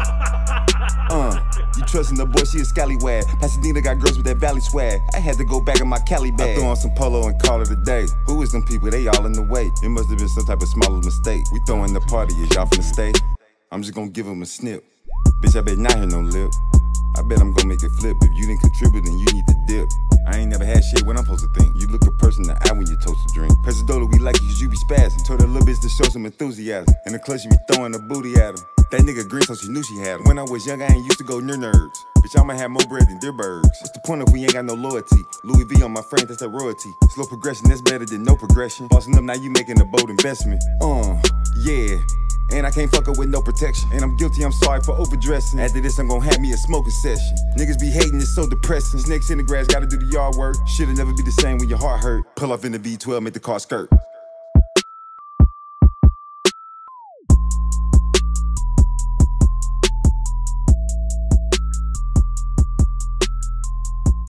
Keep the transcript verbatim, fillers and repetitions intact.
Uh, you trustin' the boy, she a scallywag. Pasadena got girls with that valley swag. I had to go back in my Cali bag. I throw on some polo and call it a day. Who is them people? They all in the way. It must have been some type of smallest mistake. We throwin' the party, is y'all finna stay? I'm just gonna give them a snip. Bitch, I bet not hear no lip. I bet I'm gonna make it flip. If you didn't contribute, then you need to dip. I ain't never had shit, what I'm supposed to think? You look a person in the eye when you toast a drink. Presidolo, we like you cause you be spazzing. Told that little bitch to show some enthusiasm. In the clutch, she be throwing the booty at him. That nigga green, so she knew she had him. When I was young, I ain't used to go near nerds. Bitch, I'ma have more bread than deer birds. What's the point if we ain't got no loyalty? Louis V on my friends, that's that royalty. Slow progression, that's better than no progression. Bossing up, now you making a bold investment. Uh, yeah. And I can't fuck up with no protection. And I'm guilty, I'm sorry for overdressing. After this, I'm gonna have me a smoking session. Niggas be hating, it's so depressing. Snakes in the grass, gotta do the yard work. Shit'll never be the same when your heart hurt. Pull off in the V twelve, make the car skirt.